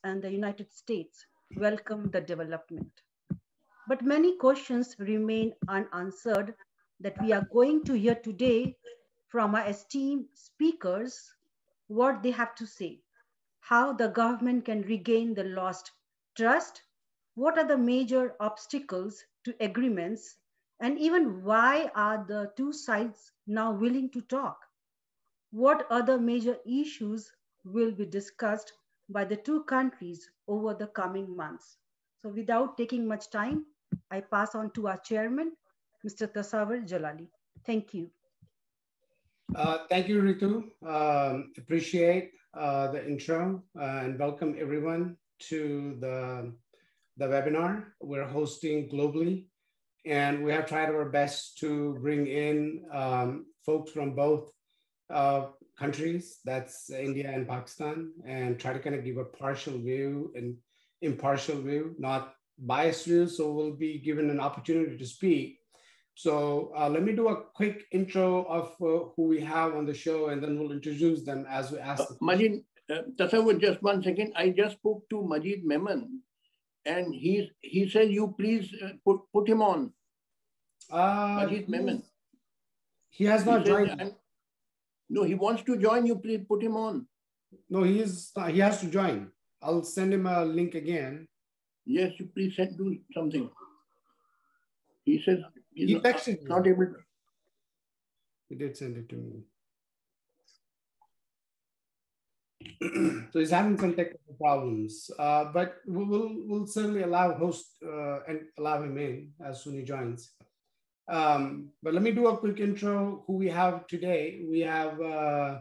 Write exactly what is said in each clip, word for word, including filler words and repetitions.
and the United States welcome the development. But many questions remain unanswered that we are going to hear today from our esteemed speakers, what they have to say, how the government can regain the lost trust, what are the major obstacles to agreements, and even why are the two sides now willing to talk? What other major issues will be discussed by the two countries over the coming months? So without taking much time, I pass on to our chairman, Mister Tasawwur Jalali. Thank you. Uh, thank you, Ritu. Um, appreciate uh, the intro uh, and welcome everyone to the, the webinar we're hosting globally. And we have tried our best to bring in um, folks from both uh, countries, that's India and Pakistan, and try to kind of give a partial view and impartial view, not biased view. So we'll be given an opportunity to speak. So uh, let me do a quick intro of uh, who we have on the show, and then we'll introduce them as we ask. Uh, Majid, uh, Tasawwur, just one second. I just spoke to Majid Memon, and he he said you please uh, put put him on. Uh, Majid Memon. He has not he joined. Said, no, he wants to join you. Please put him on. No, he is. He has to join. I'll send him a link again. Yes, you please send do something. He says he's he not, texted not me. able to. He did send it to me. So he's having some technical problems, uh, but we will we'll certainly allow host uh, and allow him in as soon as he joins. Um, but let me do a quick intro. Who we have today? We have uh,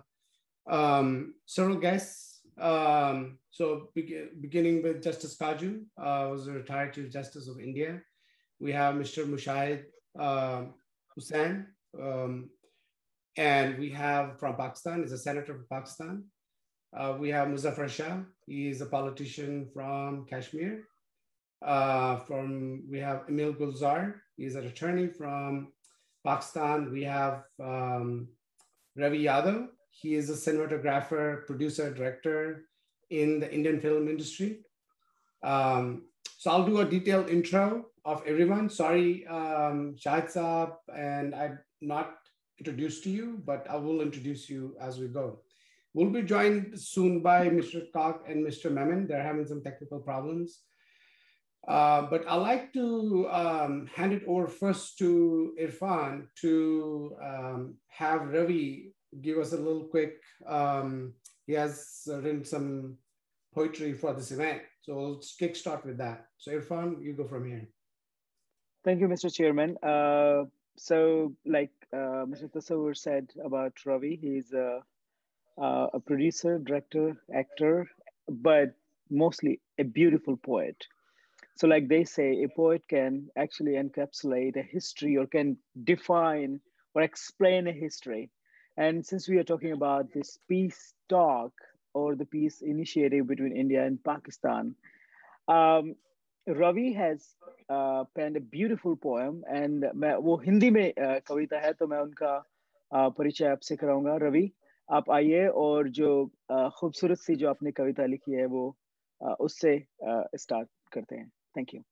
um, several guests. Um, so be beginning with Justice Kaju, uh, was a retired Chief Justice of India. We have Mister Mushahid uh, Hussain, um, and we have from Pakistan, is a senator from Pakistan. Uh, we have Muzaffar Shah, he is a politician from Kashmir. Uh, from we have Emil Gulzar, he is an attorney from Pakistan. We have um, Ravi Yadav, he is a cinematographer, producer, director in the Indian film industry. Um, so I'll do a detailed intro of everyone. Sorry, um, Shahid Saab, and I'm not introduced to you, but I will introduce you as we go. We'll be joined soon by Mister Kak and Mister Memon. They're having some technical problems. Uh, but I'd like to um, hand it over first to Irfan to um, have Ravi give us a little quick, um, he has written some poetry for this event. So we'll kickstart with that. So Irfan, you go from here. Thank you, Mister Chairman. Uh, so like uh, Mister Tasawwur said about Ravi, he's a, uh, a producer, director, actor, but mostly a beautiful poet. So like they say, a poet can actually encapsulate a history or can define or explain a history. And since we are talking about this peace talk or the peace initiative between India and Pakistan, um, Ravi has uh, penned a beautiful poem, and मैं वो हिंदी में uh, कविता है, तो मैं उनका uh, परिचय आपसे कराऊंगा. रवि, आप आइए और जो uh, खूबसूरत सी जो आपने कविता लिखी है वो uh, उससे स्टार्ट uh, करते हैं. Thank you.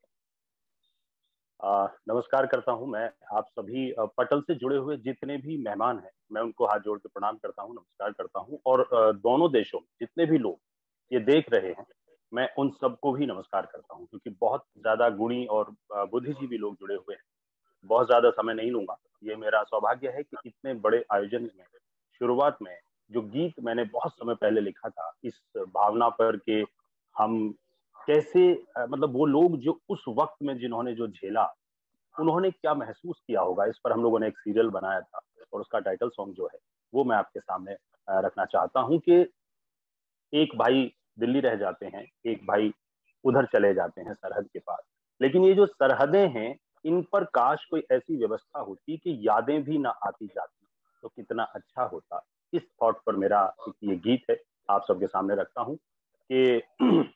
आ, नमस्कार करता हूं मैं आप सभी पटल से जुड़े हुए जितने भी मेहमान हैं, मैं उनको हाथ जोड़ के प्रणाम करता हूं, नमस्कार करता हूं. और दोनों देशों में जितने भी लोग ये देख रहे हैं, मैं उन सबको भी नमस्कार करता हूं, क्योंकि बहुत ज्यादा गुणी और बुद्धिजीवी लोग जुड़े हुए हैं. बहुत ज्यादा समय नहीं लूंगा. ये मेरा सौभाग्य है कि इतने बड़े आयोजन में शुरुआत में जो गीत मैंने बहुत समय पहले लिखा था, इस भावना पर कि हम कैसे, मतलब वो लोग जो उस वक्त में जिन्होंने जो झेला, उन्होंने क्या महसूस किया होगा, इस पर हम लोगों ने एक सीरियल बनाया था और उसका टाइटल सॉन्ग जो है वो मैं आपके सामने रखना चाहता हूं कि एक भाई दिल्ली रह जाते हैं, एक भाई उधर चले जाते हैं सरहद के पास, लेकिन ये जो सरहदें हैं इन पर काश कोई ऐसी व्यवस्था होती कि यादें भी ना आती जाती तो कितना अच्छा होता. इस थॉट पर मेरा ये गीत है, आप सबके सामने रखता हूं कि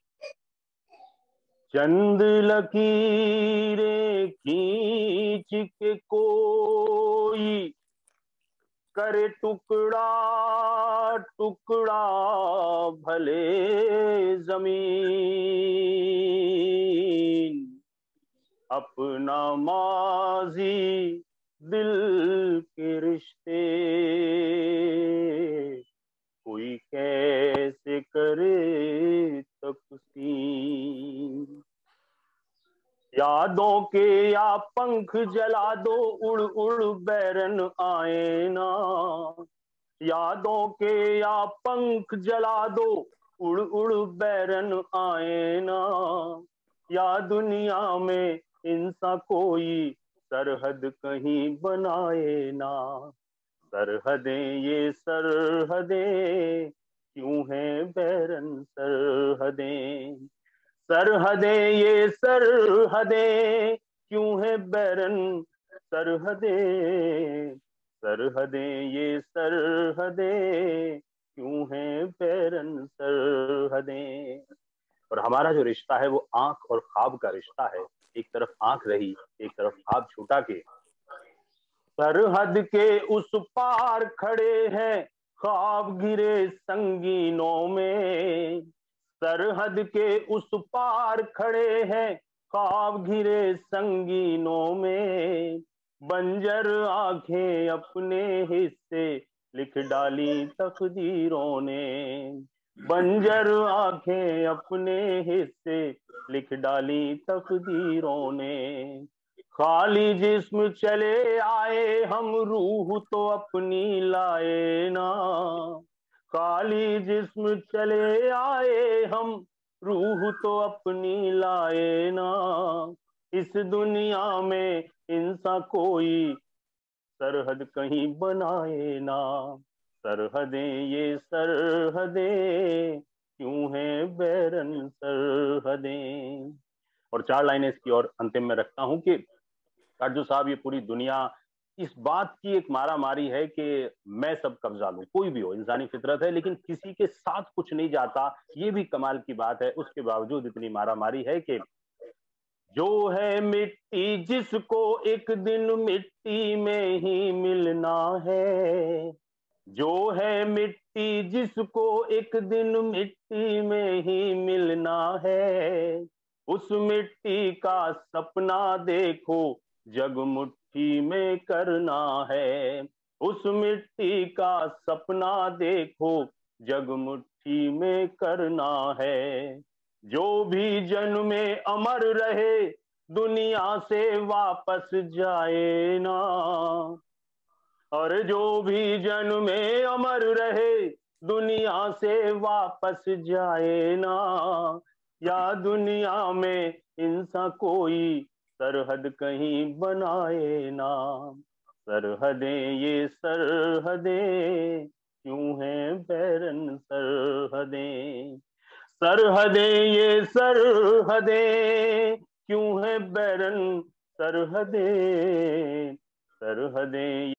चंद लकीरें खींच के कोई करे टुकड़ा टुकड़ा भले जमीन, अपना माजी दिल के रिश्ते कोई कैसे करे तकसीम। यादों के या पंख जला दो, उड़ उड़ बैरन आए ना। यादों के या पंख जला दो, उड़ उड़ बैरन आए ना। या दुनिया में इंसान कोई सरहद कहीं बनाए ना। सरहदें ये सरहदें क्यों हैं बैरन सरहदें। सरहदें ये सरहदें क्यों हैं बैरन सरहदें। सरहदें ये सरहदें क्यों हैं बैरन सरहदें। और हमारा जो रिश्ता है वो आंख और ख्वाब का रिश्ता है। एक तरफ आंख रही, एक तरफ ख्वाब छूटा के। सरहद के उस पार खड़े हैं ख्वाब घिरे संगीनों में। सरहद के उस पार खड़े हैं ख्वाब घिरे संगीनों में। बंजर आंखें अपने हिस्से लिख डाली तकदीरों ने। बंजर आंखें अपने हिस्से लिख डाली तकदीरों ने। खाली जिस्म चले आए हम, रूह तो अपनी लाए ना। खाली जिस्म चले आए हम, रूह तो अपनी लाए ना। इस दुनिया में इंसान कोई सरहद कहीं बनाए ना। सरहदें ये सरहदें क्यों हैं बैरन सरहदें। और चार लाइनें इसकी और अंतिम में रखता हूं कि काटजू साहब, ये पूरी दुनिया इस बात की एक मारा मारी है कि मैं सब कब्जा लूं। कोई भी हो, इंसानी फितरत है, लेकिन किसी के साथ कुछ नहीं जाता। ये भी कमाल की बात है। उसके बावजूद इतनी मारा मारी है कि जो है मिट्टी जिसको एक दिन मिट्टी में ही मिलना है। जो है मिट्टी जिसको एक दिन मिट्टी में ही मिलना है। उस मिट्टी का सपना देखो जग मुट्ठी में करना है। उस मिट्टी का सपना देखो जग मुट्ठी में करना है। जो भी जन्मे अमर रहे दुनिया से वापस जाए ना। और जो भी जन्मे अमर रहे दुनिया से वापस जाए ना। या दुनिया में इंसान कोई सरहद कहीं बनाए ना। सरहदें ये सरहदें क्यों हैं बैरन सरहदें। सरहदें ये सरहदें क्यों हैं बैरन सरहदें। सरहदें